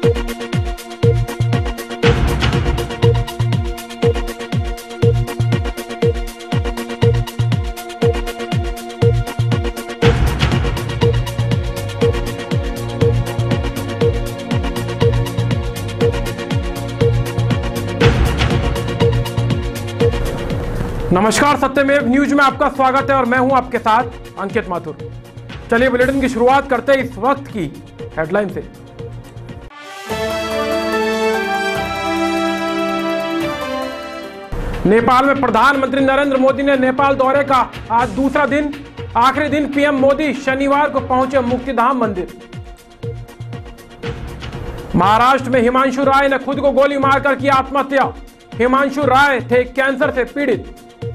नमस्कार, सत्यमेव न्यूज में आपका स्वागत है और मैं हूं आपके साथ अंकित माथुर। चलिए बुलेटिन की शुरुआत करते हैं इस वक्त की हेडलाइन से। नेपाल में प्रधानमंत्री नरेंद्र मोदी ने नेपाल दौरे का आज दूसरा दिन, आखिरी दिन पीएम मोदी शनिवार को पहुंचे मुक्तिधाम मंदिर। महाराष्ट्र में हिमांशु राय ने खुद को गोली मारकर की आत्महत्या। हिमांशु राय थे कैंसर से पीड़ित।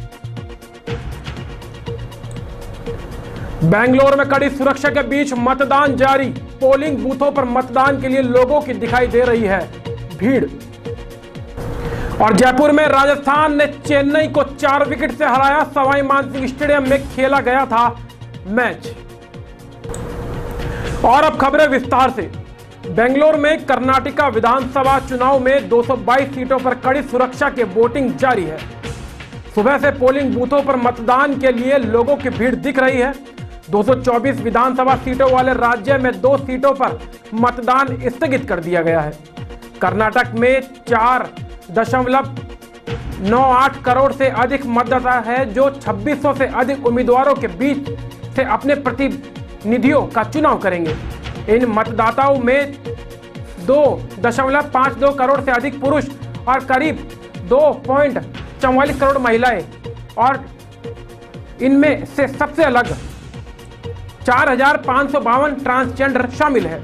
बेंगलोर में कड़ी सुरक्षा के बीच मतदान जारी। पोलिंग बूथों पर मतदान के लिए लोगों की दिखाई दे रही है भीड़। और जयपुर में राजस्थान ने चेन्नई को 4 विकेट से हराया। सवाई मानसिंह स्टेडियम में खेला गया था मैच। और अब खबरें विस्तार से। बेंगलोर में कर्नाटका विधानसभा चुनाव में 222 सीटों पर कड़ी सुरक्षा के वोटिंग जारी है। सुबह से पोलिंग बूथों पर मतदान के लिए लोगों की भीड़ दिख रही है। 224 विधानसभा सीटों वाले राज्य में 2 सीटों पर मतदान स्थगित कर दिया गया है। कर्नाटक में 4.98 करोड़ से अधिक मतदाता है जो 2600 से अधिक उम्मीदवारों के बीच से अपने प्रतिनिधियों का चुनाव करेंगे। इन मतदाताओं में 2.52 करोड़ से अधिक पुरुष और करीब 2.44 करोड़ महिलाएं और इनमें से सबसे अलग 4,552 ट्रांसजेंडर शामिल है।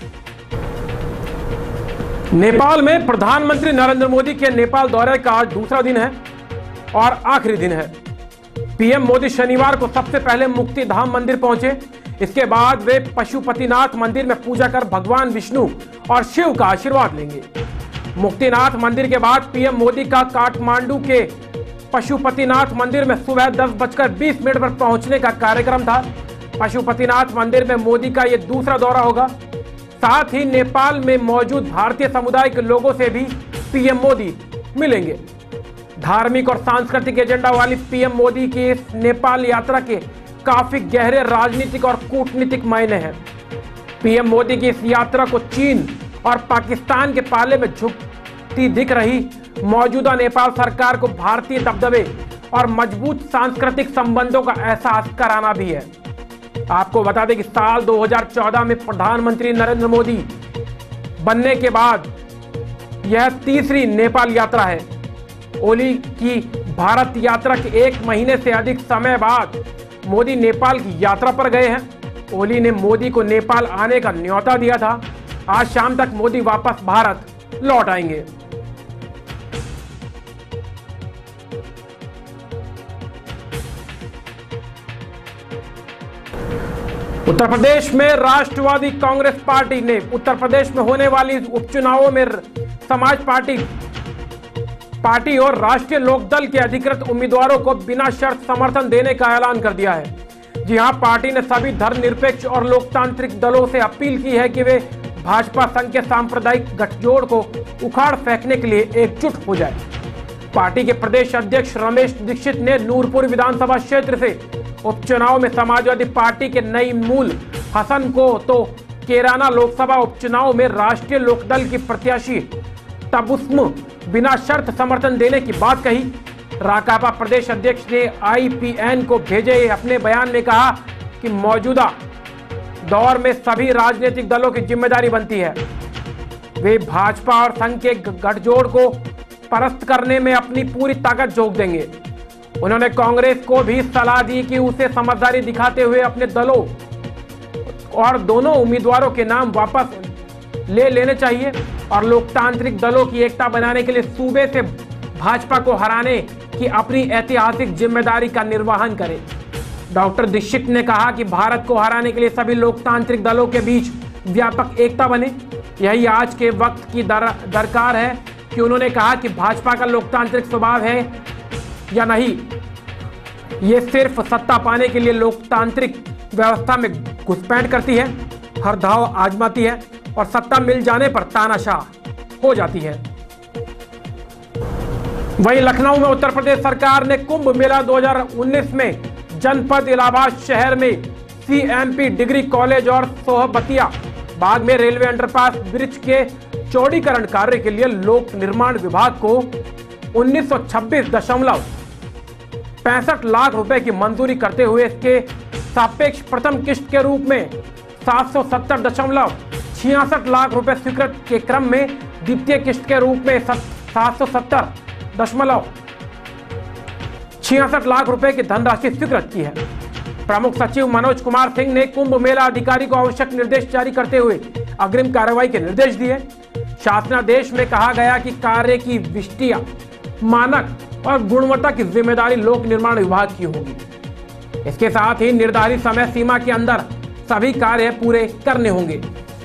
नेपाल में प्रधानमंत्री नरेंद्र मोदी के नेपाल दौरे का आज दूसरा दिन है और आखिरी दिन है। पीएम मोदी शनिवार को सबसे पहले मुक्तिधाम मंदिर पहुंचे। इसके बाद वे पशुपतिनाथ मंदिर में पूजा कर भगवान विष्णु और शिव का आशीर्वाद लेंगे। मुक्तिनाथ मंदिर के बाद पीएम मोदी का काठमांडू के पशुपतिनाथ मंदिर में सुबह 10:20 पर पहुंचने का कार्यक्रम था। पशुपतिनाथ मंदिर में मोदी का यह दूसरा दौरा होगा। साथ ही नेपाल में मौजूद भारतीय समुदाय के लोगों से भी पीएम मोदी मिलेंगे। धार्मिक और सांस्कृतिक एजेंडा वाली पीएम मोदी की इस नेपाल यात्रा के काफी गहरे राजनीतिक और कूटनीतिक मायने हैं। पीएम मोदी की इस यात्रा को चीन और पाकिस्तान के पाले में झुकती दिख रही मौजूदा नेपाल सरकार को भारतीय दबदबे और मजबूत सांस्कृतिक संबंधों का एहसास कराना भी है। आपको बता दें कि साल 2014 में प्रधानमंत्री नरेंद्र मोदी बनने के बाद यह तीसरी नेपाल यात्रा है। ओली की भारत यात्रा के 1 महीने से अधिक समय बाद मोदी नेपाल की यात्रा पर गए हैं। ओली ने मोदी को नेपाल आने का न्योता दिया था। आज शाम तक मोदी वापस भारत लौट आएंगे। उत्तर प्रदेश में राष्ट्रवादी कांग्रेस पार्टी ने उत्तर प्रदेश में होने वाली उपचुनावों में समाज पार्टी और राष्ट्रीय लोकदल के अधिकृत उम्मीदवारों को बिना शर्त समर्थन देने का ऐलान कर दिया है। जी हां, पार्टी ने सभी धर्मनिरपेक्ष और लोकतांत्रिक दलों से अपील की है कि वे भाजपा संघ के सांप्रदायिक गठजोड़ को उखाड़ फेंकने के लिए एकजुट हो जाए। पार्टी के प्रदेश अध्यक्ष रमेश दीक्षित ने नूरपुर विधानसभा क्षेत्र से उपचुनाव में समाजवादी पार्टी के नई मूल हसन को तो केराना लोकसभा उपचुनाव में राष्ट्रीय लोकदल की प्रत्याशी तबुस्म बिना शर्त समर्थन देने की बात कही। राकापा प्रदेश अध्यक्ष ने IPN को भेजे अपने बयान में कहा कि मौजूदा दौर में सभी राजनीतिक दलों की जिम्मेदारी बनती है। वे भाजपा और संघ के गठजोड़ को परास्त करने में अपनी पूरी ताकत झोंक देंगे। उन्होंने कांग्रेस को भी सलाह दी कि उसे समझदारी दिखाते हुए अपने दलों और दोनों उम्मीदवारों के नाम वापस ले लेने चाहिए और लोकतांत्रिक दलों की एकता बनाने के लिए सूबे से भाजपा को हराने की अपनी ऐतिहासिक जिम्मेदारी का निर्वहन करें। डॉक्टर दीक्षित ने कहा कि भारत को हराने के लिए सभी लोकतांत्रिक दलों के बीच व्यापक एकता बने। यही आज के वक्त की दरकार है कि उन्होंने कहा कि भाजपा का लोकतांत्रिक स्वभाव है या नहीं, ये सिर्फ सत्ता पाने के लिए लोकतांत्रिक व्यवस्था में घुसपैठ करती है, हर दांव आजमाती है और सत्ता मिल जाने पर तानाशाह हो जाती है। वहीं लखनऊ में उत्तर प्रदेश सरकार ने कुंभ मेला 2019 में जनपद इलाहाबाद शहर में CMP डिग्री कॉलेज और सोहबतिया बाग में रेलवे अंडरपास ब्रिज के चौड़ीकरण कार्य के लिए लोक निर्माण विभाग को 1926.65 लाख रुपए की मंजूरी करते हुए इसके सापेक्ष प्रथम किस्त के रूप में 770.66 लाख रुपए स्वीकृत के क्रम में द्वितीय किस्त के रूप में 770.66 लाख रुपए की धनराशि स्वीकृत की है। प्रमुख सचिव मनोज कुमार सिंह ने कुंभ मेला अधिकारी को आवश्यक निर्देश जारी करते हुए अग्रिम कार्रवाई के निर्देश दिए। शासनादेश में कहा गया कि कार्य की विशिष्टता, मानक और गुणवत्ता की जिम्मेदारी लोक निर्माण विभाग की होगी। इसके साथ ही निर्धारित समय सीमा के अंदर सभी कार्य पूरे करने होंगे।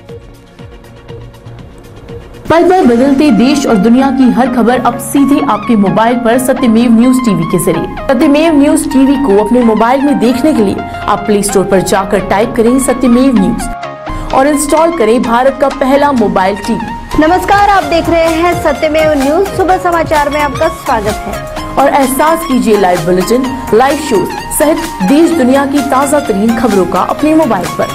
पल पल बदलते देश और दुनिया की हर खबर अब सीधे आपके मोबाइल पर सत्यमेव न्यूज टीवी के जरिए। सत्यमेव न्यूज टीवी को अपने मोबाइल में देखने के लिए आप प्ले स्टोर पर जाकर टाइप करें सत्यमेव न्यूज और इंस्टॉल करें भारत का पहला मोबाइल टीवी। नमस्कार, आप देख रहे हैं सत्यमेव न्यूज। सुबह समाचार में आपका स्वागत है और एहसास कीजिए लाइव बुलेटिन, लाइव शो सहित देश दुनिया की ताज़ा तरीन खबरों का अपने मोबाइल पर।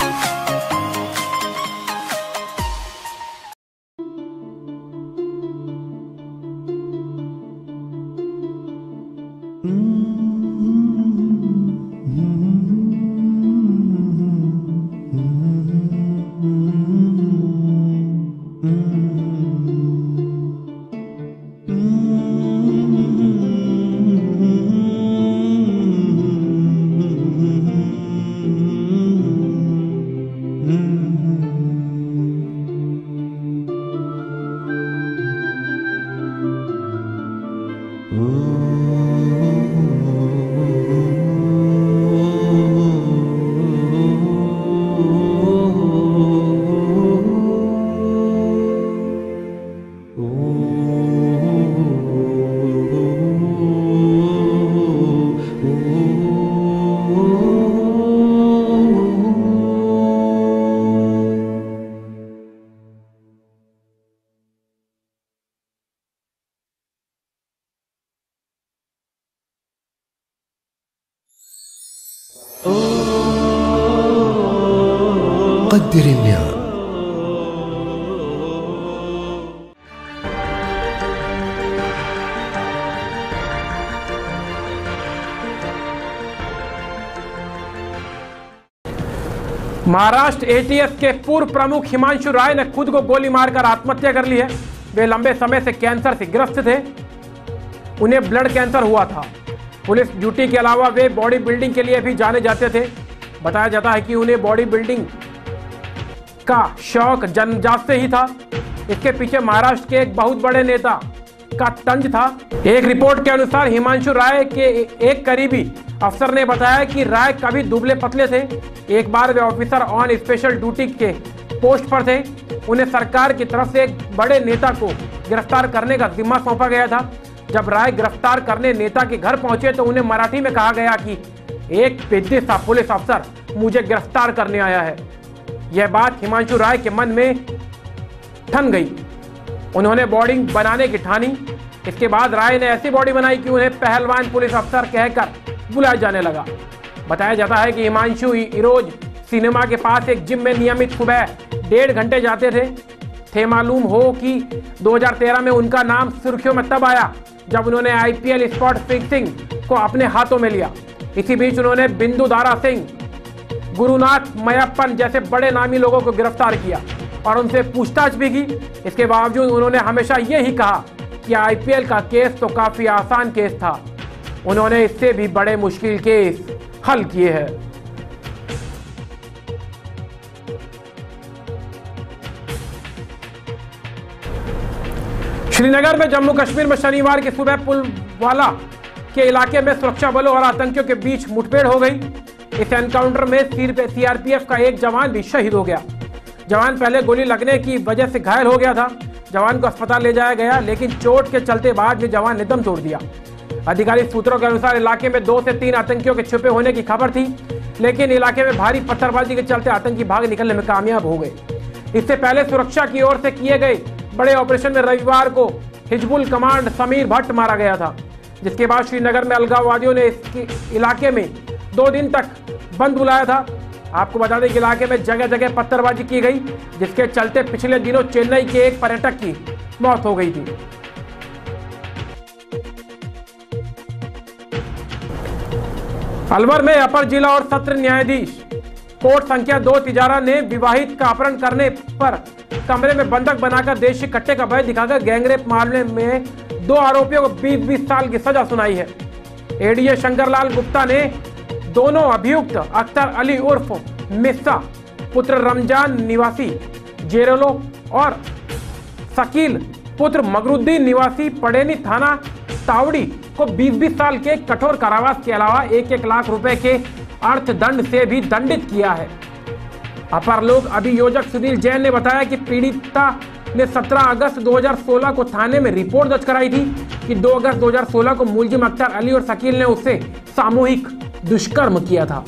قدر النعم महाराष्ट्र ATS के पूर्व प्रमुख हिमांशु राय ने खुद को गोली मारकर आत्महत्या कर ली है। वे लंबे समय से कैंसर से ग्रस्त थे। उन्हें ब्लड कैंसर हुआ था। पुलिस ड्यूटी के अलावा वे बॉडी बिल्डिंग के लिए भी जाने जाते थे। बताया जाता है कि उन्हें बॉडी बिल्डिंग का शौक जन्मजात से ही था। इसके पीछे महाराष्ट्र के एक बहुत बड़े नेता का तंज था। एक रिपोर्ट के अनुसार हिमांशु राय के एक करीबी अफसर ने बताया कि राय कभी दुबले पतले थे। एक बार वे ऑफिसर ऑन स्पेशल ड्यूटी के पोस्ट पर थे। उन्हें सरकार की तरफ से एक बड़े नेता को गिरफ्तार करने का जिम्मा सौंपा गया था। जब राय गिरफ्तार करने नेता के घर पहुंचे तो उन्हें मराठी में कहा गया कि एक पेद्दे सा पुलिस अफसर मुझे गिरफ्तार करने आया है। यह बात हिमांशु राय के मन में ठन गई। उन्होंने बॉडी बनाने की ठानी। इसके बाद राय ने ऐसी बॉडी बनाई कि उन्हें पहलवान पुलिस अफसर कहकर बुलाया जाने लगा। बताया जाता है कि हिमांशु रोज सिनेमा के पास एक जिम में नियमित सुबह 1.5 घंटे जाते थे। मालूम हो कि 2013 में उनका नाम सुर्खियों में तब आया जब उन्होंने IPL स्पॉट फिक्सिंग को अपने हाथों में लिया। इसी बीच उन्होंने बिंदु दारा सिंह, गुरुनाथ मयप्पन जैसे बड़े नामी लोगों को गिरफ्तार किया और उनसे पूछताछ भी की। इसके बावजूद उन्होंने हमेशा यही कहा कि IPL का केस तो काफी आसान केस था। उन्होंने इससे भी बड़े मुश्किल केस हल किए हैं। श्रीनगर में जम्मू कश्मीर में शनिवार की सुबह पुलवाला के इलाके में सुरक्षा बलों और आतंकियों के बीच मुठभेड़ हो गई। इस एनकाउंटर में CRPF का एक जवान भी शहीद हो गया। जवान पहले गोली लगने की वजह से घायल हो गया था। जवान को अस्पताल ले जाया गया, लेकिन चोट के चलते बाद में जवान ने दम तोड़ दिया। आधिकारिक सूत्रों के अनुसार इलाके में 2 से 3 आतंकियों के छुपे होने की खबर थी, लेकिन इलाके में भारी पत्थरबाजी के चलते आतंकी भाग निकलने में कामयाब हो गए। इससे पहले सुरक्षा की ओर से किए गए बड़े ऑपरेशन में रविवार को हिजबुल कमांड समीर भट्ट मारा गया था, जिसके बाद श्रीनगर में अलगाववादियों ने इस इलाके में 2 दिन तक बंद बुलाया था। आपको बता दें कि इलाके में जगह जगह पत्थरबाजी की गई, जिसके चलते पिछले दिनों चेन्नई के एक पर्यटक की मौत हो गई थी। अलवर में अपर जिला और सत्र न्यायाधीश कोर्ट संख्या 2 तिजारा ने विवाहित का अपहरण करने पर कमरे में बंधक बनाकर देशी कट्टे का भय दिखाकर गैंगरेप मामले में 2 आरोपियों को 20-20 साल की सजा सुनाई है। एडीजे शंकरलाल गुप्ता ने दोनों अभियुक्त अख्तर अली उर्फ मिस्सा पुत्र रमजान निवासी जेरेलो और शकील पुत्र मगरुद्दीन निवासी पड़ेनी थाना तावड़ी को 20-20 साल के कठोर कारावास के अलावा 1-1 लाख रुपए के अर्थदंड से भी दंडित किया है। अपर लोक अभियोजक सुनील जैन ने बताया कि पीड़िता ने 17 अगस्त 2016 को थाने में रिपोर्ट दर्ज कराई थी कि 2 अगस्त 2016 को मुलजिम अख्तर अली और शकील ने उससे सामूहिक दुष्कर्म किया था।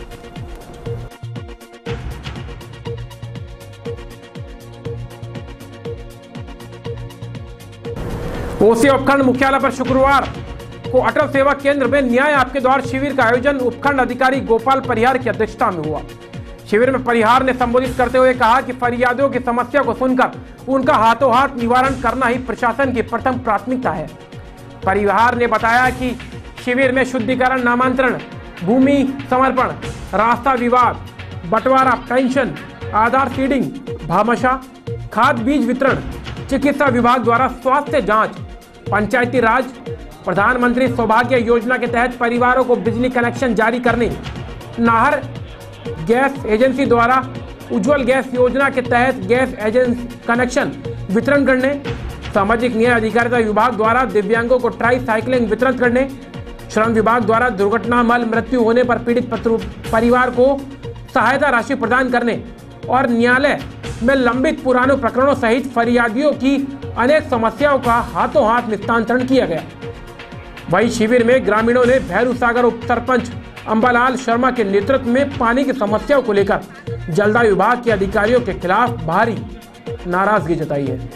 ओसी उपखंड मुख्यालय पर शुक्रवार को अटल सेवा केंद्र में न्याय आपके द्वार शिविर का आयोजन उपखंड अधिकारी गोपाल परिहार की अध्यक्षता में हुआ। शिविर में परिहार ने संबोधित करते हुए कहा कि फरियादियों की समस्या को सुनकर उनका हाथों हाथ निवारण करना ही प्रशासन की प्रथम प्राथमिकता है। परिहार ने बताया कि शिविर में शुद्धिकरण, नामांतरण, भूमि समर्पण, रास्ता विवाद, बंटवारा, पेंशन, आधार सीडिंग, भामाशाह, खाद बीज वितरण, चिकित्सा विभाग द्वारा स्वास्थ्य जांच, पंचायती राज, प्रधानमंत्री सौभाग्य योजना के तहत परिवारों को बिजली कनेक्शन जारी करने, नाहर गैस एजेंसी द्वारा उज्जवल गैस योजना के तहत गैस एजेंसी कनेक्शन वितरण करने, सामाजिक न्याय अधिकारिता विभाग द्वारा दिव्यांगों को ट्राई साइकिलिंग वितरण करने, श्रम विभाग द्वारा दुर्घटना मल मृत्यु होने पर पीड़ित परिवार को सहायता राशि प्रदान करने और न्यायालय में लंबित पुराने प्रकरणों सहित फरियादियों की अनेक समस्याओं का हाथों हाथ निस्तारण किया गया। वहीं शिविर में ग्रामीणों ने भैरू सागर उप सरपंच अंबालाल शर्मा के नेतृत्व में पानी की समस्याओं को लेकर जलदाय विभाग के अधिकारियों के खिलाफ भारी नाराजगी जताई है।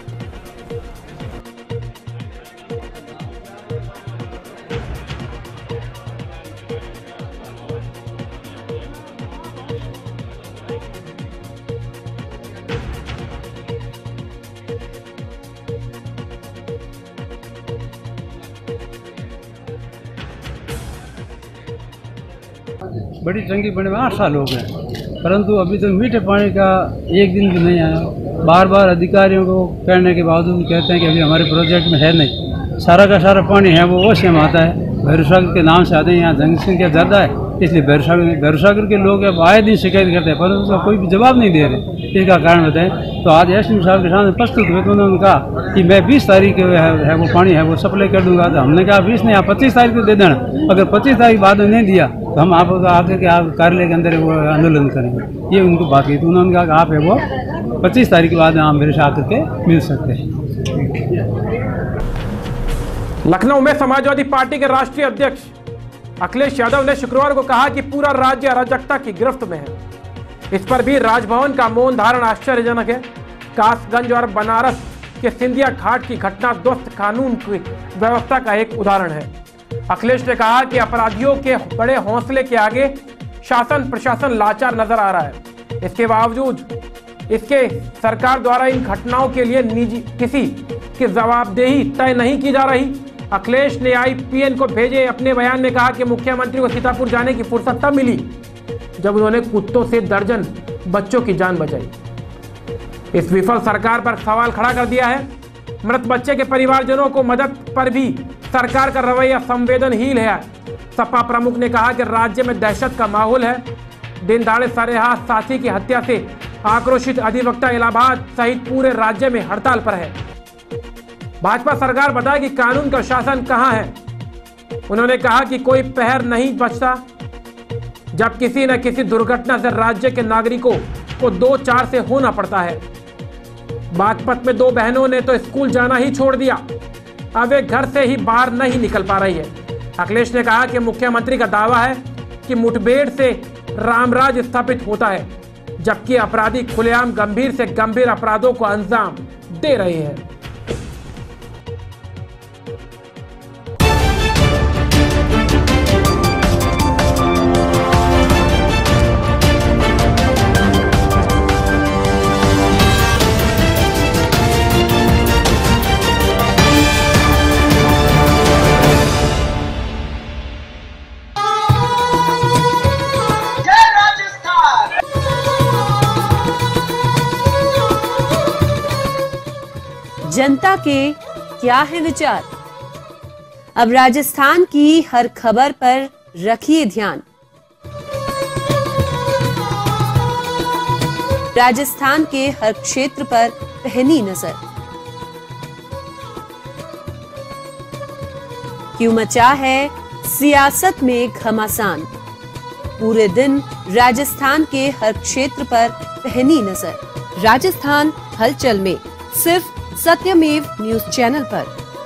बड़ी टंकी बने में 8 साल हो गए, परंतु अभी तक मीठे पानी का एक दिन भी नहीं आया। बार बार अधिकारियों को कहने के बावजूद कहते हैं कि अभी हमारे प्रोजेक्ट में है नहीं। सारा का सारा पानी है वो ओसे में आता है, भैरूसागर के नाम से आते हैं। यहाँ जनसंख्या ज़्यादा है, इसलिए भैरूसागर के लोग अब आए दिन शिकायत करते हैं, परंतु उसका कोई भी जवाब नहीं दे रहे। इसका कारण बताएं तो आज एसडीएम साहब के सामने प्रस्तुत हुए तो उन्होंने कहा कि मैं 20 तारीख है वो पानी है वो सप्लाई कर दूंगा। तो हमने कहा 20 नहीं, आप 25 तारीख को दे देना। अगर 25 तारीख बाद में नहीं दिया तो हम आप आगे के आप कार्यालय के अंदर वो आंदोलन करेंगे। ये उनको बात की तो उन्होंने कहा कि आप है वो 25 तारीख के बाद आप मेरे से आकर के मिल सकते हैं। लखनऊ में समाजवादी पार्टी के राष्ट्रीय अध्यक्ष अखिलेश यादव ने शुक्रवार को कहा कि पूरा राज्य अराजकता की गिरफ्त में है। इस पर भी राजभवन का मौन धारण आश्चर्यजनक है। कासगंज और बनारस के सिंधिया घाट की घटना ध्वस्त कानून की व्यवस्था का एक उदाहरण है। अखिलेश ने कहा कि अपराधियों के बड़े हौसले के आगे शासन प्रशासन लाचार नजर आ रहा है। इसके बावजूद इसके सरकार द्वारा इन घटनाओं के लिए निजी किसी की जवाबदेही तय नहीं की जा रही। अखिलेश ने आईपीएन को भेजे अपने बयान में कहा कि मुख्यमंत्री को सीतापुर जाने की फुर्सत तब मिली जब उन्होंने कुत्तों से दर्जन बच्चों की जान बचाई। इस विफल सरकार पर सवाल खड़ा कर दिया है। मृत बच्चे के परिवारजनों को मदद पर भी सरकार का रवैया संवेदनहीन है। सपा प्रमुख ने कहा कि राज्य में दहशत का माहौल है। दिन दहाड़े सरेआम साथी की हत्या से आक्रोशित अधिवक्ता इलाहाबाद सहित पूरे राज्य में हड़ताल पर है। भाजपा सरकार बताए कि कानून का शासन कहां है। उन्होंने कहा कि कोई पहर नहीं बचता जब किसी न किसी दुर्घटना से राज्य के नागरिकों को 2-4 से होना पड़ता है। बागपत में 2 बहनों ने तो स्कूल जाना ही छोड़ दिया, अब वे घर से ही बाहर नहीं निकल पा रही है। अखिलेश ने कहा कि मुख्यमंत्री का दावा है कि मुठभेड़ से रामराज स्थापित होता है, जबकि अपराधी खुलेआम गंभीर से गंभीर अपराधों को अंजाम दे रहे हैं। जनता के क्या है विचार? अब राजस्थान की हर खबर पर रखिए ध्यान। राजस्थान के हर क्षेत्र पर पहनी नजर। क्यों मचा है सियासत में घमासान? पूरे दिन राजस्थान के हर क्षेत्र पर पहनी नजर। राजस्थान हलचल में सिर्फ सत्यमेव न्यूज चैनल पर।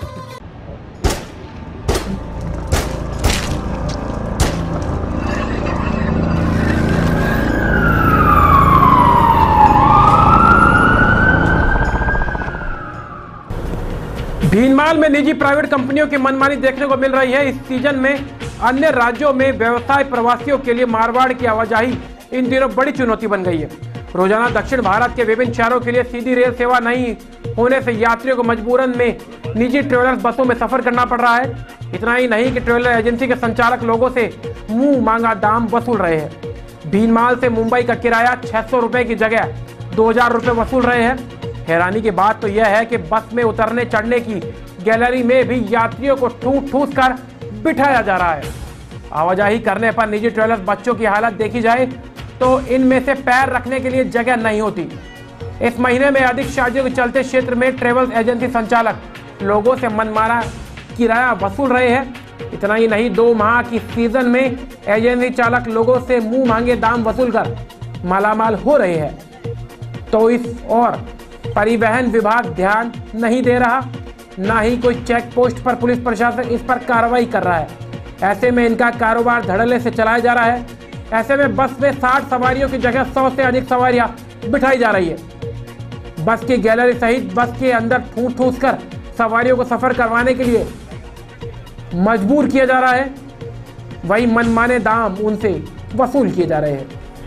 भीनमाल में निजी प्राइवेट कंपनियों की मनमानी देखने को मिल रही है। इस सीजन में अन्य राज्यों में व्यवसाय प्रवासियों के लिए मारवाड़ की आवाजाही इन दिनों बड़ी चुनौती बन गई है। रोजाना दक्षिण भारत के विभिन्न शहरों के लिए सीधी रेल सेवा नहीं होने से यात्रियों को मजबूरन में निजी ट्रेवलर्स बसों में सफर करना पड़ रहा है। इतना ही नहीं कि ट्रेवलर एजेंसी के संचालक लोगों से मुंह मांगा दाम वसूल रहे हैं। भीनमाल से मुंबई का किराया 600 रुपए की जगह 2000 रुपए वसूल रहे हैं। हैरानी की बात तो यह है कि बस में उतरने चढ़ने की गैलरी में भी यात्रियों को ठूस ठूस कर बिठाया जा रहा है। आवाजाही करने पर निजी ट्रेवलर्स बच्चों की हालत देखी जाए तो इनमें से पैर रखने के लिए जगह नहीं होती। इस महीने में अधिक शादियों के चलते क्षेत्र में ट्रेवल एजेंसी संचालक लोगों से मनमाना किराया वसूल रहे हैं। इतना ही नहीं, 2 माह की सीजन में एजेंसी चालक लोगों से मुंह मांगे दाम वसूल कर मालामाल हो रहे हैं। तो इस और परिवहन विभाग ध्यान नहीं दे रहा, ना ही कोई चेक पोस्ट पर पुलिस प्रशासन इस पर कार्रवाई कर रहा है। ऐसे में इनका कारोबार धड़ल्ले से चलाया जा रहा है। ऐसे में बस में 60 सवारियों की जगह 100 से अधिक सवारियां बिठाई जा रही है। बस की गैलरी सहित बस के अंदर ठूस ठूस कर सवारियों को सफर करवाने के लिए मजबूर किया जा रहा है। वही मनमाने दाम उनसे वसूल किए जा रहे हैं।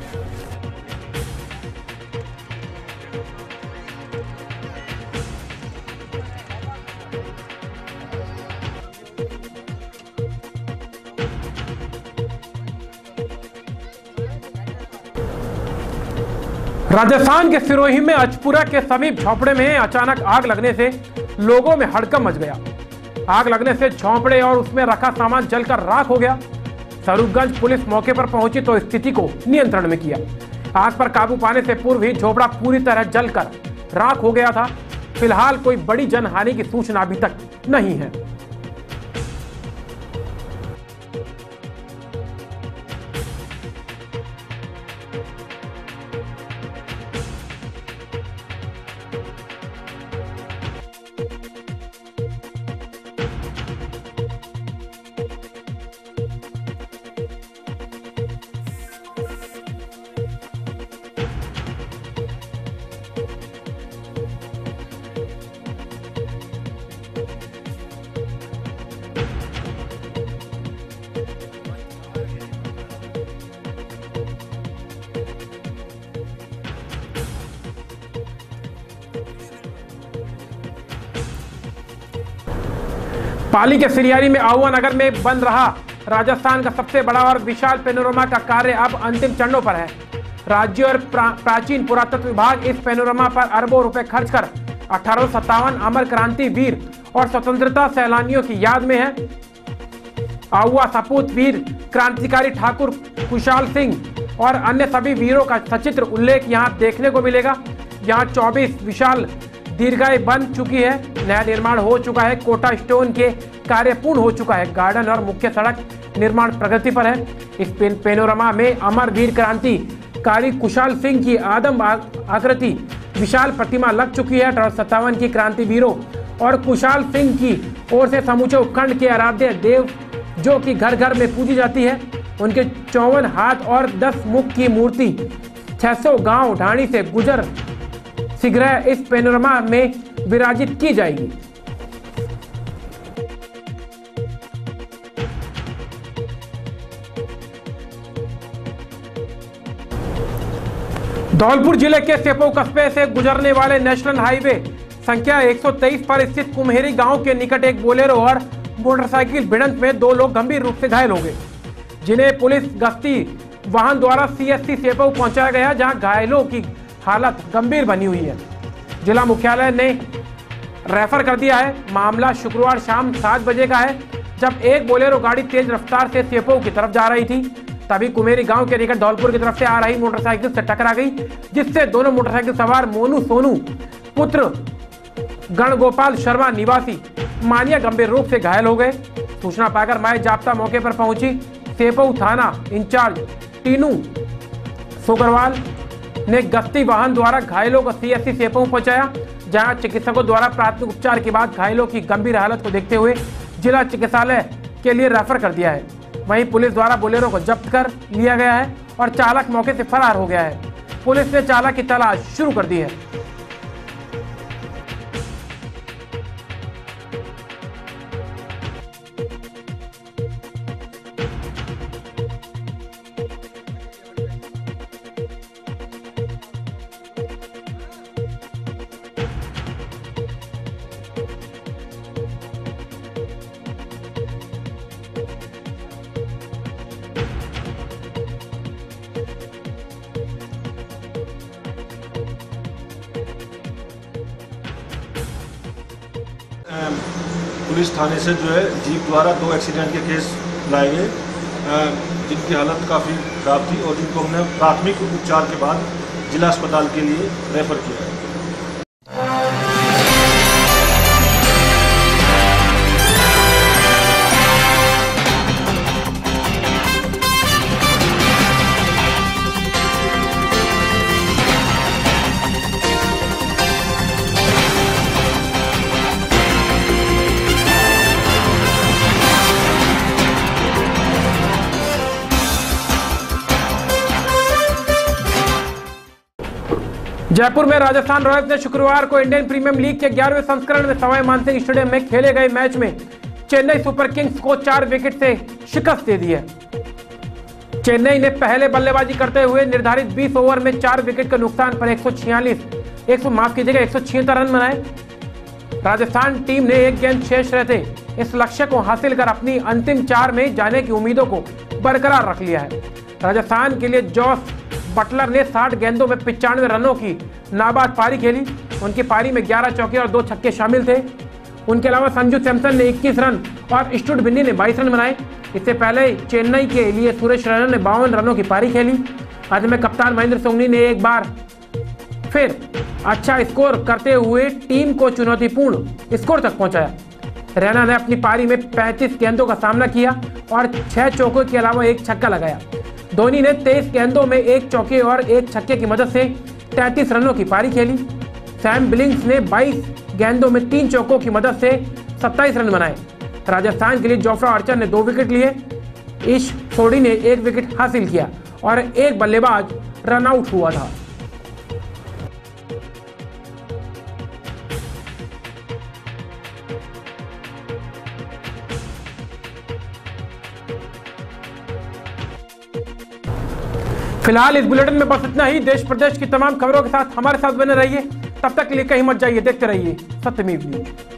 राजस्थान के सिरोही में अचपुरा के समीप झोंपड़े में अचानक आग लगने से लोगों में हड़कंप मच गया। आग लगने से झोंपड़े और उसमें रखा सामान जलकर राख हो गया। स्वरूपगंज पुलिस मौके पर पहुंची तो स्थिति को नियंत्रण में किया। आग पर काबू पाने से पूर्व ही झोपड़ा पूरी तरह जलकर राख हो गया था। फिलहाल कोई बड़ी जनहानि की सूचना अभी तक नहीं है। पाली के सिरियारी में आहुआ नगर में बन रहा राजस्थान का सबसे बड़ा और विशाल पेनोरमा का कार्य अब अंतिम चरणों पर है। राज्य और प्राचीन पुरातत्व विभाग इस पेनोरमा पर अरबों रुपए खर्च कर 1857 अमर क्रांति वीर और स्वतंत्रता सैलानियों की याद में है। आहुआ सपूत वीर क्रांतिकारी ठाकुर कुशाल सिंह और अन्य सभी वीरों का सचित्र उल्लेख यहाँ देखने को मिलेगा। यहाँ 24 विशाल दीर्घाएं बन चुकी है। नया निर्माण हो चुका है। कोटा स्टोन के कार्य पूर्ण हो चुका है। गार्डन और मुख्य सड़क निर्माण प्रगति पर है। इस पेनोरमा में अमर वीर क्रांतिकारी कुशाल सिंह की आदम आकृति विशाल प्रतिमा लग चुकी है। 1857 की क्रांति वीरों और कुशाल सिंह की ओर से समूचे उपखंड के आराध्य देव जो कि घर घर में पूजी जाती है, उनके 54 हाथ और 10 मुख की मूर्ति 600 गांव ढाणी से गुजर शीघ्र इस पैनोरमा में विराजित की जाएगी। धौलपुर जिले के सेपऊ कस्बे से गुजरने वाले नेशनल हाईवे संख्या 123 पर स्थित कुम्हेरी गांव के निकट एक बोलेरो और मोटरसाइकिल भिड़ंत में 2 लोग गंभीर रूप से घायल हो गए, जिन्हें पुलिस गश्ती वाहन द्वारा CSC सेपऊ पहुंचाया गया, जहां घायलों की हालत गंभीर बनी हुई है। जिला मुख्यालय ने रेफर कर दिया है। मामला शुक्रवार शाम 7 बजे का है, जब एक बोलेरो गाड़ी तेज रफ्तार से सेपऊ की तरफ जा रही थी, तभी कुम्हेरी गांव के निकट धौलपुर की तरफ से आ रही मोटरसाइकिल से टकरा गई, जिससे दोनों मोटरसाइकिल सवार मोनू सोनू पुत्र गणगोपाल शर्मा निवासी मानिया गंभीर रूप से घायल हो गए। सूचना पाकर माए जाप्ता मौके पर पहुंची। सेपऊ थाना इंचार्ज टीनू सोगरवाल ने गश्ती वाहन द्वारा घायलों को CSC सेपऊ पहुंचाया, जहां चिकित्सकों द्वारा प्राथमिक उपचार के बाद घायलों की गंभीर हालत को देखते हुए जिला चिकित्सालय के लिए रेफर कर दिया है। वहीं पुलिस द्वारा बोलेरो को जब्त कर लिया गया है और चालक मौके से फरार हो गया है। पुलिस ने चालक की तलाश शुरू कर दी है। पुलिस थाने से जो है जीप द्वारा 2 एक्सीडेंट के केस लाए गए, जिनकी हालत काफ़ी खराब थी और जिनको हमने प्राथमिक उपचार के बाद जिला अस्पताल के लिए रेफर किया है। जयपुर में राजस्थान रॉयल्स ने शुक्रवार को इंडियन प्रीमियर लीग के 11वें संस्करण में सवाई मानसिंह स्टेडियम में खेले गए मैच में चेन्नई सुपर किंग्स को 4 विकेट से शिकस्त दे दी है। चेन्नई ने पहले बल्लेबाजी करते हुए निर्धारित 20 ओवर में 4 विकेट के नुकसान पर 176 रन बनाए। राजस्थान टीम ने 1 गेंद शेष रहते इस लक्ष्य को हासिल कर अपनी अंतिम 4 में जाने की उम्मीदों को बरकरार रख लिया है। राजस्थान के लिए जॉस बटलर ने 60 गेंदों में 95 रनों की नाबाद पारी खेली। उनकी पारी में 11 चौके और 2 छक्के शामिल थे। उनके अलावा संजू सैमसन ने 21 रन और स्टुअर्ट बिन्नी ने 22 रन बनाए। इससे पहले चेन्नई के लिए सुरेश रैना ने 52 रनों की पारी खेली। आज में कप्तान महेंद्र सोंगनी ने एक बार फिर अच्छा स्कोर करते हुए टीम को चुनौतीपूर्ण स्कोर तक पहुंचाया। रैना ने अपनी पारी में 35 गेंदों का सामना किया और 6 चौकों के अलावा 1 छक्का लगाया। धोनी ने 23 गेंदों में 1 चौके और 1 छक्के की मदद से 33 रनों की पारी खेली। सैम बिलिंग्स ने 22 गेंदों में 3 चौकों की मदद से 27 रन बनाए। राजस्थान के लिए जोफ्रा आर्चर ने 2 विकेट लिए। ईश सोडी ने 1 विकेट हासिल किया और 1 बल्लेबाज रन आउट हुआ था। फिलहाल इस बुलेटिन में बस इतना ही। देश प्रदेश की तमाम खबरों के साथ हमारे साथ बने रहिए। तब तक के लिए कहीं मत जाइए, देखते रहिए सत्यमेव न्यूज।